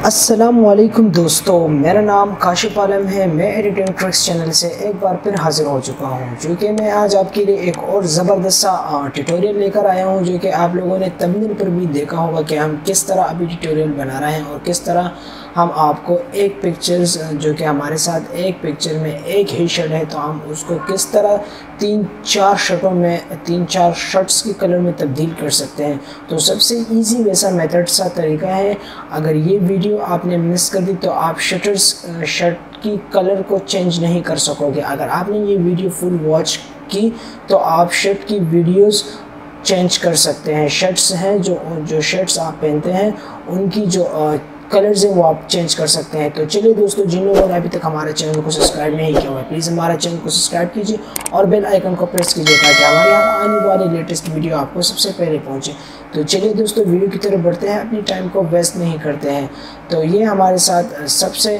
अस्सलामुअलैकुम दोस्तों, मेरा नाम काशिफ आलम है। मैं एडिटिंग ट्रिक्स चैनल से एक बार फिर हाजिर हो चुका हूं, जो कि मैं आज आपके लिए एक और ज़बरदस्त सा ट्यूटोरियल लेकर आया हूं, जो कि आप लोगों ने थंबनेल पर भी देखा होगा कि हम किस तरह अभी ट्यूटोरियल बना रहे हैं और किस तरह हम आपको एक पिक्चर्स जो कि हमारे साथ एक पिक्चर में एक ही शर्ट है तो हम उसको किस तरह तीन चार शर्ट्स की कलर में तब्दील कर सकते हैं। तो सबसे इजी वैसा मेथड सा तरीका है। अगर ये वीडियो आपने मिस कर दी तो आप शर्ट की कलर को चेंज नहीं कर सकोगे। अगर आपने ये वीडियो फुल वॉच की तो आप शर्ट की वीडियोस चेंज कर सकते हैं। शर्ट्स हैं जो शर्ट्स आप पहनते हैं उनकी जो कलर्स हैं वो आप चेंज कर सकते हैं। तो चलिए दोस्तों, जिन लोगों ने अभी तक हमारे चैनल को सब्सक्राइब नहीं किया हुआ है प्लीज़ हमारे चैनल को सब्सक्राइब कीजिए और बेल आइकन को प्रेस कीजिए ताकि हमारे यहाँ आने वाले लेटेस्ट वीडियो आपको सबसे पहले पहुँचे। तो चलिए दोस्तों, वीडियो की तरफ बढ़ते हैं, अपनी टाइम को वेस्ट नहीं करते हैं। तो ये हमारे साथ सबसे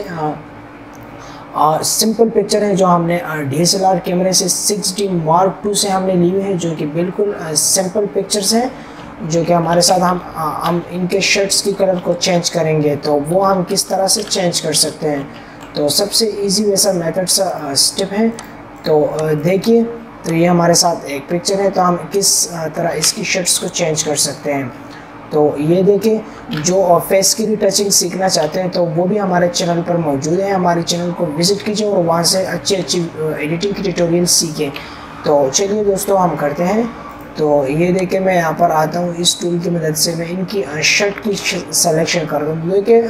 सिंपल पिक्चर है जो हमने DSLR कैमरे से 6D Mark II से हमने ली हुई है, जो कि बिल्कुल सिंपल पिक्चर्स हैं जो कि हमारे साथ हम इनके शर्ट्स की कलर को चेंज करेंगे। तो वो हम किस तरह से चेंज कर सकते हैं, तो सबसे इजी वैसा मेथड सा स्टेप है। तो देखिए, तो ये हमारे साथ एक पिक्चर है, तो हम किस तरह इसकी शर्ट्स को चेंज कर सकते हैं। तो ये देखिए, जो फेस की रिटचिंग सीखना चाहते हैं तो वो भी हमारे चैनल पर मौजूद है। हमारे चैनल को विज़िट कीजिए और वहाँ से अच्छी एडिटिंग की ट्यूटोरियल सीखें। तो चलिए दोस्तों, हम करते हैं। तो ये देखिए, मैं यहाँ पर आता हूँ, इस टूल की मदद से मैं इनकी शर्ट की सिलेक्शन कर रहा हूँ। देखिए,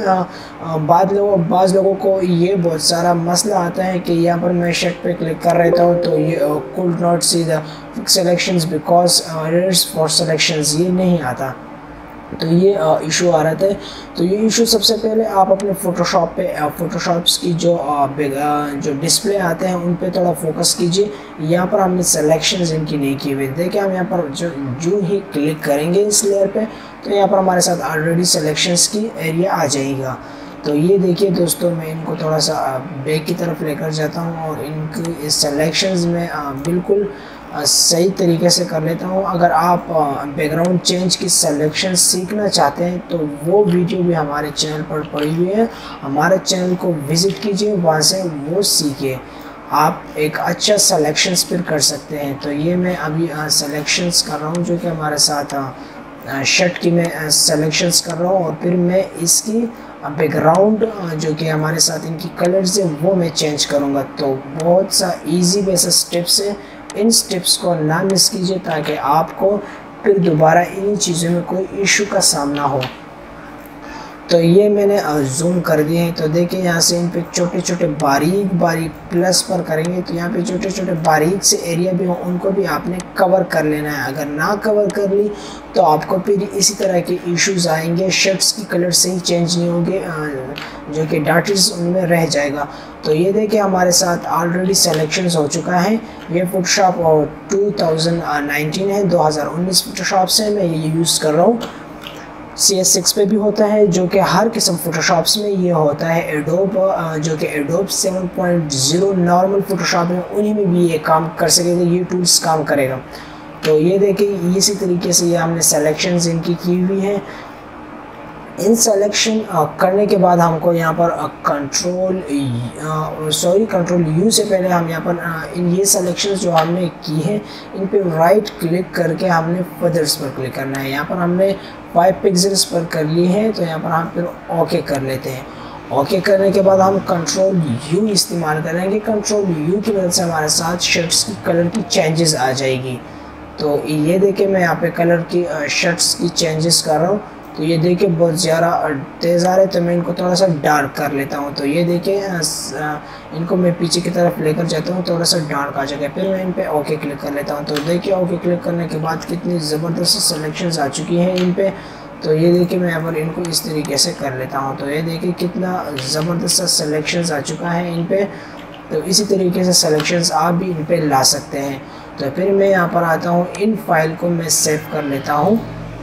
बाज़ लोगों को ये बहुत सारा मसला आता है कि यहाँ पर मैं शर्ट पे क्लिक कर रहता हूँ तो ये could not see the selections because errors for selections, ये नहीं आता। तो ये इशू आ रहा था। तो ये इशू सबसे पहले आप अपने फ़ोटोशॉप्स की जो डिस्प्ले आते हैं उन पे थोड़ा फोकस कीजिए। यहाँ पर हमने सिलेक्शंस इनकी नहीं की हुई। देखिए, हम यहाँ पर जो ही क्लिक करेंगे इस लेयर पे तो यहाँ पर हमारे साथ ऑलरेडी सिलेक्शंस की एरिया आ जाएगा। तो ये देखिए दोस्तों, मैं इनको थोड़ा सा बैक की तरफ लेकर जाता हूँ और इनकी इस सिलेक्शंस में बिल्कुल सही तरीके से कर लेता हूँ। अगर आप बैकग्राउंड चेंज की सिलेक्शन सीखना चाहते हैं तो वो वीडियो भी हमारे चैनल पर पड़ी हुई है, हमारे चैनल को विज़िट कीजिए, वहाँ से वो सीखिए। आप एक अच्छा सिलेक्शंस फिर कर सकते हैं। तो ये मैं अभी सिलेक्शंस कर रहा हूँ, जो कि हमारे साथ शर्ट की मैं सिलेक्शंस कर रहा हूँ और फिर मैं इसकी बैकग्राउंड जो कि हमारे साथ इनकी कलर्स है वो मैं चेंज करूँगा। तो बहुत सा इजी वैसा स्टेप्स है, इन स्टेप्स को ना मिस कीजिए ताकि आपको फिर दोबारा इन्हीं चीज़ों में कोई इशू का सामना हो। तो ये मैंने जूम कर दिए हैं। तो देखिए, यहाँ से इन पे छोटे छोटे बारीक प्लस पर करेंगे तो यहाँ पे छोटे छोटे बारीक से एरिया भी हो उनको भी आपने कवर कर लेना है। अगर ना कवर कर ली तो आपको फिर इसी तरह के इश्यूज आएंगे, शर्ट्स की कलर सही चेंज नहीं होंगे, जो कि डार्टिस उनमें रह जाएगा। तो ये देखिए, हमारे साथ ऑलरेडी सिलेक्शंस हो चुका है। ये फोटोशॉप 2019 है, 2019 फोटोशॉप से मैं ये यूज़ कर रहा हूँ। CS6 पे भी होता है, जो कि हर किस्म फोटोशॉप्स में ये होता है। एडोब जो कि एडोब 7.0 नॉर्मल फोटोशॉप है, उन्हीं में भी ये काम कर सकेगा, ये टूल्स काम करेगा। तो ये देखिए, इसी तरीके से ये हमने सेलेक्शंस इनकी की हुई है। इन सिलेक्शन करने के बाद हमको यहाँ पर कंट्रोल U से पहले हम यहाँ पर इन ये सिलेक्शंस जो हमने की है इन पे राइट क्लिक करके हमने फदर्स पर क्लिक करना है। यहाँ पर हमने 5 पिक्सल्स पर कर ली है, तो यहाँ पर हम फिर ओके कर लेते हैं। ओके करने के बाद हम कंट्रोल U इस्तेमाल करेंगे। कंट्रोल U की मदद से हमारे साथ शर्ट्स की कलर की चेंजेस आ जाएगी। तो ये देखिए, मैं यहाँ पे कलर की शर्ट्स की चेंजेस कर रहा हूँ। तो ये देखिए, बहुत ज़्यादा तेज़ आ रहे हैं तो मैं इनको थोड़ा सा डार्क कर लेता हूँ। तो ये देखिए, इनको मैं पीछे की तरफ लेकर जाता हूँ, थोड़ा सा डार्क आ जाएगा। फिर मैं इन पे ओके क्लिक कर लेता हूँ। तो देखिए, ओके क्लिक करने के बाद कितनी ज़बरदस्त सिलेक्शंस आ चुकी हैं इन पे। तो ये देखिए, मैं यहाँ पर इनको इस तरीके से कर लेता हूँ। तो ये देखिए, कितना ज़बरदस्त सिलेक्शंस आ चुका है इन पे। तो इसी तरीके से सिलेक्शंस आप भी इन पे ला सकते हैं। तो फिर मैं यहाँ पर आता हूँ, इन फाइल को मैं सेव कर लेता हूँ।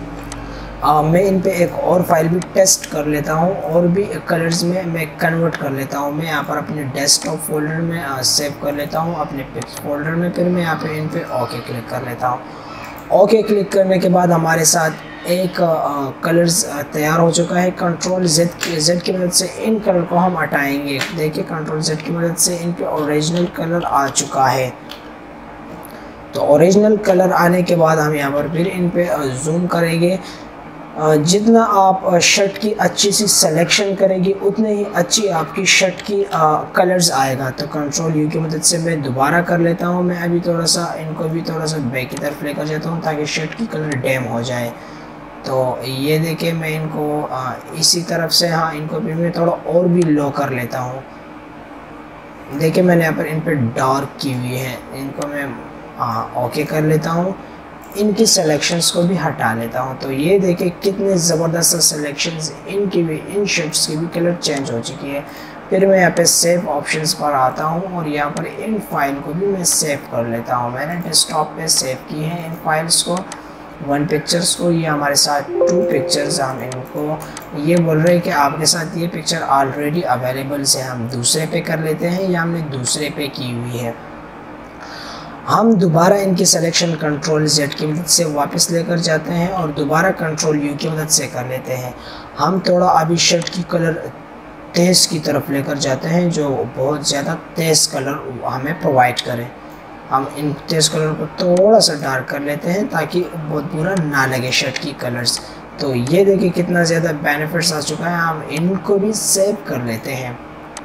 मैं इन पे एक और फाइल भी टेस्ट कर लेता हूँ और भी कलर्स में मैं कन्वर्ट कर लेता हूँ। मैं यहाँ पर अपने डेस्कटॉप फोल्डर में सेव कर लेता हूँ, अपने पिक्स फोल्डर में। फिर मैं यहाँ पे इन पे ओके क्लिक कर लेता हूँ। ओके क्लिक करने के बाद हमारे साथ एक कलर्स तैयार हो चुका है। कंट्रोल जेड की मदद से इन कलर को हम हटाएंगे। देखिए कंट्रोल जेड की मदद से इन पे ओरिजिनल कलर आ चुका है। तो ओरिजिनल कलर आने के बाद हम यहाँ पर फिर इन पे जूम करेंगे। जितना आप शर्ट की अच्छी सी सिलेक्शन करेंगे उतने ही अच्छी आपकी शर्ट की कलर्स आएगा। तो कंट्रोल यू की मदद से मैं दोबारा कर लेता हूँ। मैं अभी थोड़ा सा इनको भी थोड़ा सा बैक की तरफ लेकर जाता हूँ ताकि शर्ट की कलर डैम हो जाए। तो ये देखिए मैं इनको इसी तरफ से हाँ इनको भी मैं थोड़ा और भी लो कर लेता हूँ। देखिए मैंने यहाँ पर इन पर डार्क की हुई है, इनको मैं ओके कर लेता हूँ। इनकी सिलेक्शंस को भी हटा लेता हूँ। तो ये देखिए कितने ज़बरदस्त सिलेक्शंस इनकी भी, इन शर्ट्स की भी कलर चेंज हो चुकी है। फिर मैं यहाँ पे सेव ऑप्शंस पर आता हूँ और यहाँ पर इन फाइल को भी मैं सेव कर लेता हूँ। मैंने डेस्कटॉप पे सेव की है इन फाइल्स को, 1 पिक्चर्स को। ये हमारे साथ 2 पिक्चर्स, हम इनको ये बोल रहे हैं कि आपके साथ ये पिक्चर ऑलरेडी अवेलेबल से हम दूसरे पे कर लेते हैं या हमने दूसरे पे की हुई है। हम दोबारा इनकी सिलेक्शन कंट्रोल जेड की मदद से वापस लेकर जाते हैं और दोबारा कंट्रोल यू की मदद से कर लेते हैं। हम थोड़ा अभी शर्ट की कलर तेज़ की तरफ लेकर जाते हैं, जो बहुत ज़्यादा तेज़ कलर हमें प्रोवाइड करें। हम इन तेज़ कलर को थोड़ा सा डार्क कर लेते हैं ताकि बहुत बुरा ना लगे शर्ट की कलर्स। तो ये देखिए कितना ज़्यादा बेनिफिट्स आ चुका है। हम इनको भी सेव कर लेते हैं।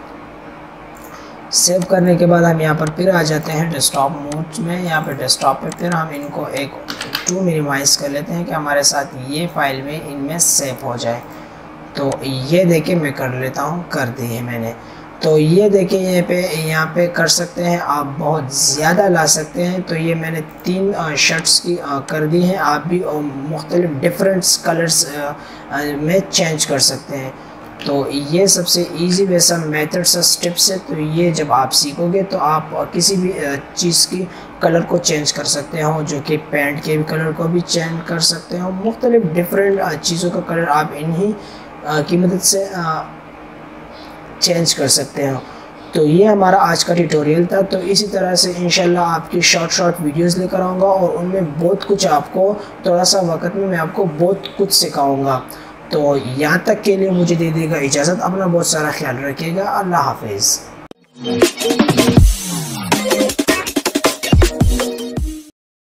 सेव करने के बाद हम यहाँ पर फिर आ जाते हैं डेस्कटॉप मोड में। यहाँ पर डेस्कटॉप पे फिर हम इनको एक 2 मिनिमाइज़ कर लेते हैं कि हमारे साथ ये फाइल में इनमें सेव हो जाए। तो ये देखिए मैं कर लेता हूँ, कर दी है मैंने। तो ये देखिए यहाँ पे कर सकते हैं आप, बहुत ज़्यादा ला सकते हैं। तो ये मैंने 3 शर्ट्स की कर दी हैं। आप भी मुख्तलिफ डिफरेंट कलर्स में चेंज कर सकते हैं। तो ये सबसे इजी वैसा मेथड सा स्टेप्स है। तो ये जब आप सीखोगे तो आप किसी भी चीज़ की कलर को चेंज कर सकते हो, जो कि पैंट के भी कलर को भी चेंज कर सकते हो। मुख्तलिफ डिफरेंट चीज़ों का कलर आप इन्हीं की मदद से चेंज कर सकते हो। तो ये हमारा आज का ट्यूटोरियल था। तो इसी तरह से इंशाल्लाह आपकी शॉर्ट वीडियोस लेकर आऊँगा और उनमें बहुत कुछ आपको थोड़ा सा वक्त में मैं आपको बहुत कुछ सिखाऊँगा। तो यहाँ तक के लिए मुझे दे देगा इजाज़त। अपना बहुत सारा ख्याल रखिएगा। अल्लाह हाफिज़।